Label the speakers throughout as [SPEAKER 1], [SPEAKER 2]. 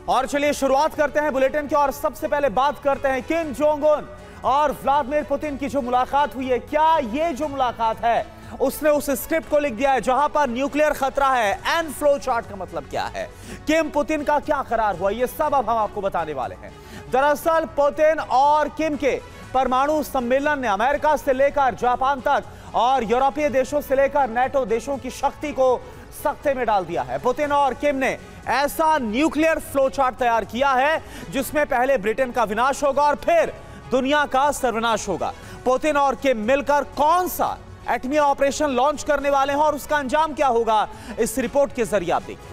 [SPEAKER 1] और चलिए शुरुआत करते हैं बुलेटिन की और सबसे पहले बात करते हैं किम जोंग उन और व्लादिमीर पुतिन की जो मुलाकात हुई है। क्या ये जो मुलाकात है उसने उस स्क्रिप्ट को लिख दिया है जहां पर न्यूक्लियर खतरा है? एंड फ्लो चार्ट का मतलब क्या है? किम पुतिन का क्या करार हुआ? ये सब अब हम आपको बताने वाले हैं। दरअसल पुतिन और किम के परमाणु सम्मेलन ने अमेरिका से लेकर जापान तक और यूरोपीय देशों से लेकर नेटो देशों की शक्ति को सख्ते में डाल दिया है। पुतिन और किम ने ऐसा न्यूक्लियर फ्लो चार्ट तैयार किया है जिसमें पहले ब्रिटेन का विनाश होगा और फिर दुनिया का सर्वनाश होगा। पुतिन और किम मिलकर कौन सा एटमी ऑपरेशन लॉन्च करने वाले हैं और उसका अंजाम क्या होगा, इस रिपोर्ट के जरिए आप देखिए।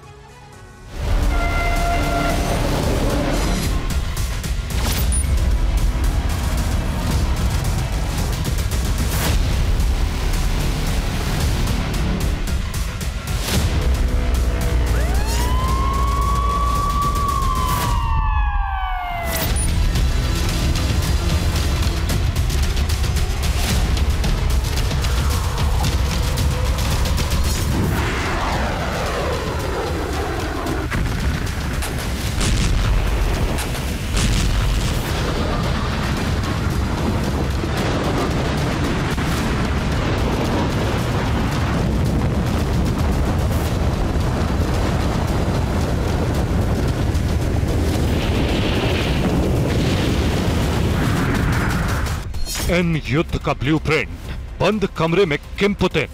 [SPEAKER 2] इन युद्ध का ब्लूप्रिंट, बंद कमरे में किम पुतिन।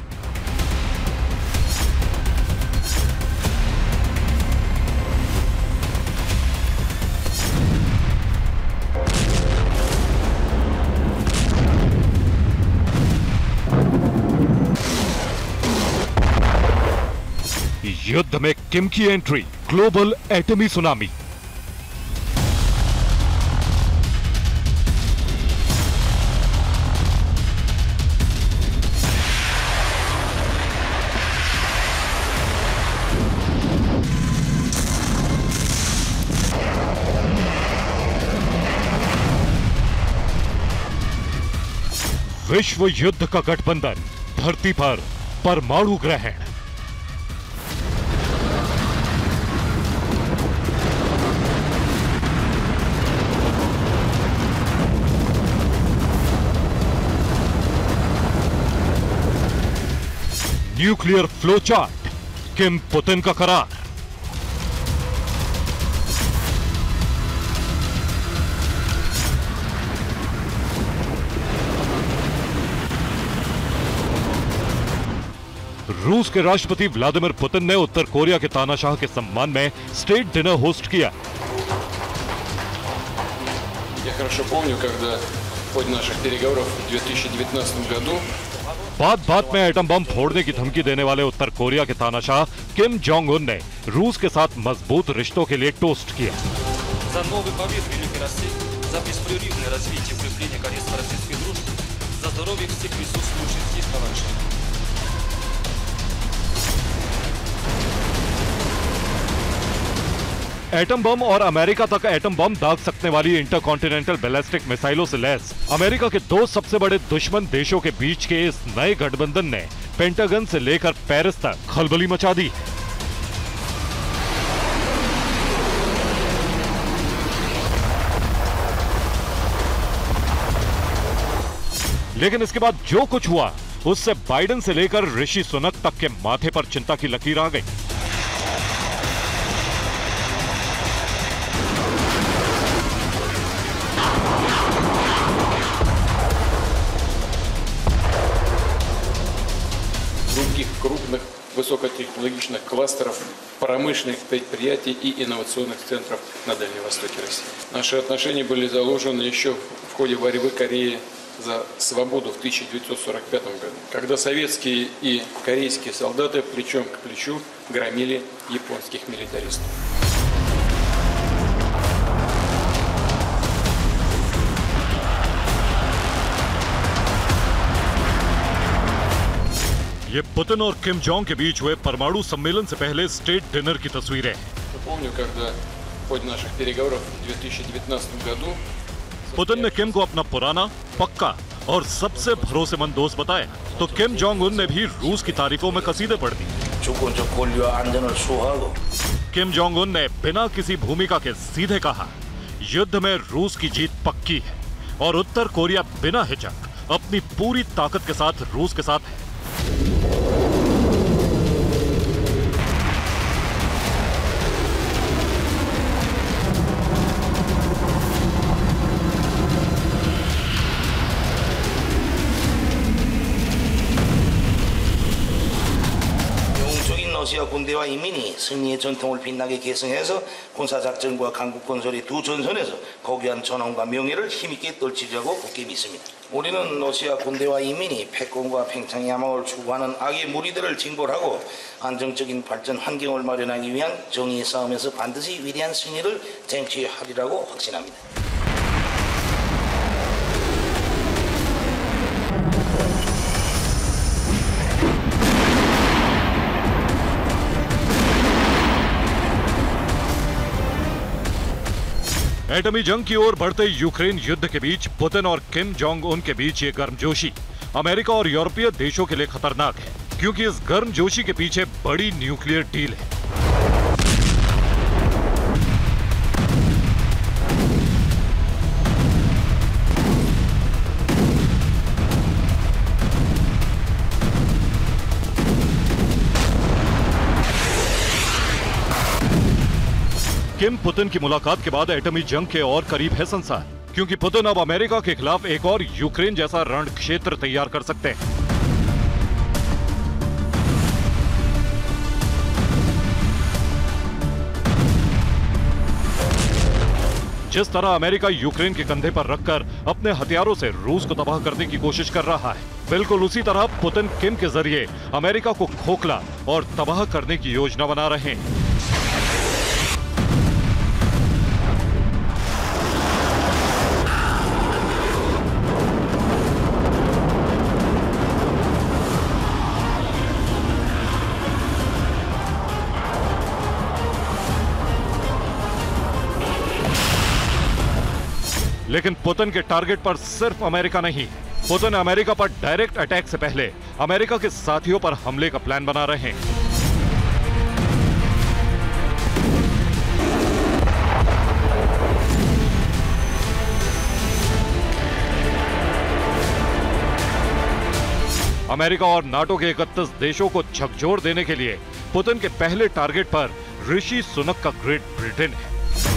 [SPEAKER 2] युद्ध में किम की एंट्री, ग्लोबल एटमी सुनामी। विश्व युद्ध का गठबंधन, धरती पर परमाणु ग्रहण। Nuclear flow chart, Kim Putin का करार। रूस के राष्ट्रपति व्लादिमीर पुतिन ने उत्तर कोरिया के तानाशाह के सम्मान में स्टेट डिनर होस्ट किया। बात में एटम बम फोड़ने की धमकी देने वाले उत्तर कोरिया के तानाशाह किम जोंग उन ने रूस के साथ मजबूत रिश्तों के लिए टोस्ट किया। एटम बम और अमेरिका तक एटम बम दाग सकने वाली इंटरकॉन्टिनेंटल बैलिस्टिक मिसाइलों से लैस अमेरिका के दो सबसे बड़े दुश्मन देशों के बीच के इस नए गठबंधन ने पेंटागन से लेकर पेरिस तक खलबली मचा दी। लेकिन इसके बाद जो कुछ हुआ उससे बाइडेन से लेकर ऋषि सुनक तक के माथे पर चिंता की लकीर आ गई।
[SPEAKER 3] Крупных высокотехнологичных кластеров, промышленных предприятий и инновационных центров на Дальнем Востоке России. Наши отношения были заложены еще в ходе борьбы Кореи за свободу в 1945 году, когда советские и корейские солдаты плечом к плечу громили японских милитаристов.
[SPEAKER 2] ये पुतिन और किम जोंग के बीच हुए परमाणु सम्मेलन से पहले स्टेट डिनर की तस्वीरें।
[SPEAKER 3] Помню, когда в ходе наших переговоров в 2019 году
[SPEAKER 2] पुतिन ने किम को अपना पुराना, पक्का और सबसे भरोसेमंद दोस्त बताया, तो किम जोंग उन ने भी रूस की तारीफों में कसीदे पढ़ दी। किम जोंग उन ने बिना किसी भूमिका के सीधे कहा, युद्ध में रूस की जीत पक्की है और उत्तर कोरिया बिना हिचक अपनी पूरी ताकत के साथ रूस के साथ है।
[SPEAKER 4] 러시아 군대와 인민이 승리의 전통을 빛나게 계승해서 군사작전과 강국 건설의 두 전선에서 고귀한 전원과 명예를 힘있게 떨치자고 굳게 믿습니다. 우리는 러시아 군대와 인민이 패권과 팽창 야망을 추구하는 악의 무리들을 징벌하고 안정적인 발전 환경을 마련하기 위한 정의의 싸움에서 반드시 위대한 승리를 쟁취하리라고 확신합니다.
[SPEAKER 2] एटमी जंग की ओर बढ़ते यूक्रेन युद्ध के बीच पुतिन और किम जोंग उन के बीच ये गर्मजोशी अमेरिका और यूरोपीय देशों के लिए खतरनाक है, क्योंकि इस गर्मजोशी के पीछे बड़ी न्यूक्लियर डील है। किम पुतिन की मुलाकात के बाद एटमी जंग के और करीब है संसार, क्योंकि पुतिन अब अमेरिका के खिलाफ एक और यूक्रेन जैसा रण क्षेत्र तैयार कर सकते हैं। जिस तरह अमेरिका यूक्रेन के कंधे पर रखकर अपने हथियारों से रूस को तबाह करने की कोशिश कर रहा है, बिल्कुल उसी तरह पुतिन किम के जरिए अमेरिका को खोखला और तबाह करने की योजना बना रहे हैं। लेकिन पुतिन के टारगेट पर सिर्फ अमेरिका नहीं, पुतिन अमेरिका पर डायरेक्ट अटैक से पहले अमेरिका के साथियों पर हमले का प्लान बना रहे हैं। अमेरिका और नाटो के 31 देशों को झकझोर देने के लिए पुतिन के पहले टारगेट पर ऋषि सुनक का ग्रेट ब्रिटेन है।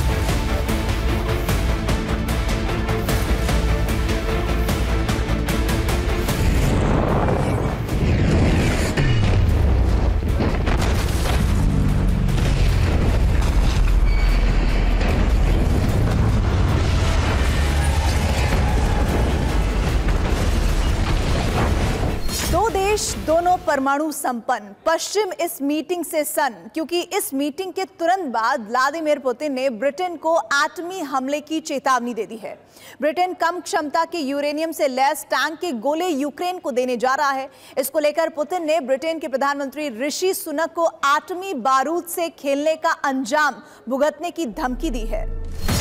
[SPEAKER 5] दोनों परमाणु संपन्न। पश्चिम इस मीटिंग से सन्न, क्योंकि इस मीटिंग के तुरंत बाद व्लादिमीर पुतिन ने ब्रिटेन को एटमी हमले की चेतावनी दे दी है। ब्रिटेन कम क्षमता के यूरेनियम से लैस टैंक के गोले यूक्रेन को देने जा रहा है। इसको लेकर पुतिन ने ब्रिटेन के प्रधानमंत्री ऋषि सुनक को एटमी बारूद से खेलने का अंजाम भुगतने की धमकी दी है।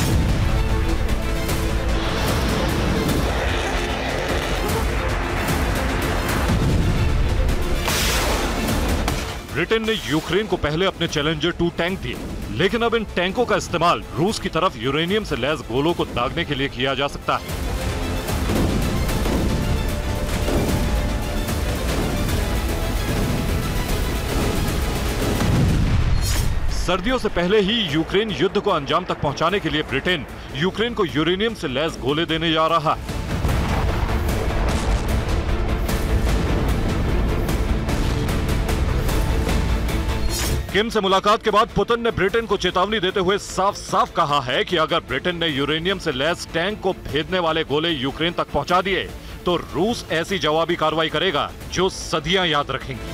[SPEAKER 2] ब्रिटेन ने यूक्रेन को पहले अपने चैलेंजर 2 टैंक दिए, लेकिन अब इन टैंकों का इस्तेमाल रूस की तरफ यूरेनियम से लैस गोलों को दागने के लिए किया जा सकता है। सर्दियों से पहले ही यूक्रेन युद्ध को अंजाम तक पहुंचाने के लिए ब्रिटेन यूक्रेन को यूरेनियम से लैस गोले देने जा रहा है। किम से मुलाकात के बाद पुतिन ने ब्रिटेन को चेतावनी देते हुए साफ साफ कहा है कि अगर ब्रिटेन ने यूरेनियम से लैस टैंक को भेदने वाले गोले यूक्रेन तक पहुंचा दिए तो रूस ऐसी जवाबी कार्रवाई करेगा जो सदियां याद रखेंगी।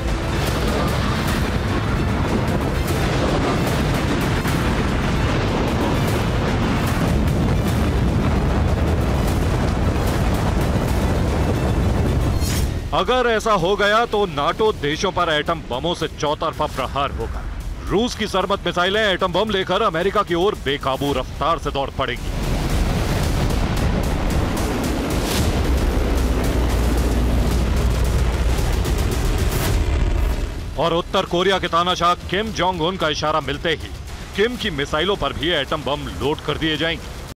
[SPEAKER 2] अगर ऐसा हो गया तो नाटो देशों पर एटम बमों से चौतरफा प्रहार होगा। रूस की सरमत मिसाइलें एटम बम लेकर अमेरिका की ओर बेकाबू रफ्तार से दौड़ पड़ेंगी। और उत्तर कोरिया के तानाशाह किम जोंग उन का इशारा मिलते ही किम की मिसाइलों पर भी एटम बम लोड कर दिए जाएंगे।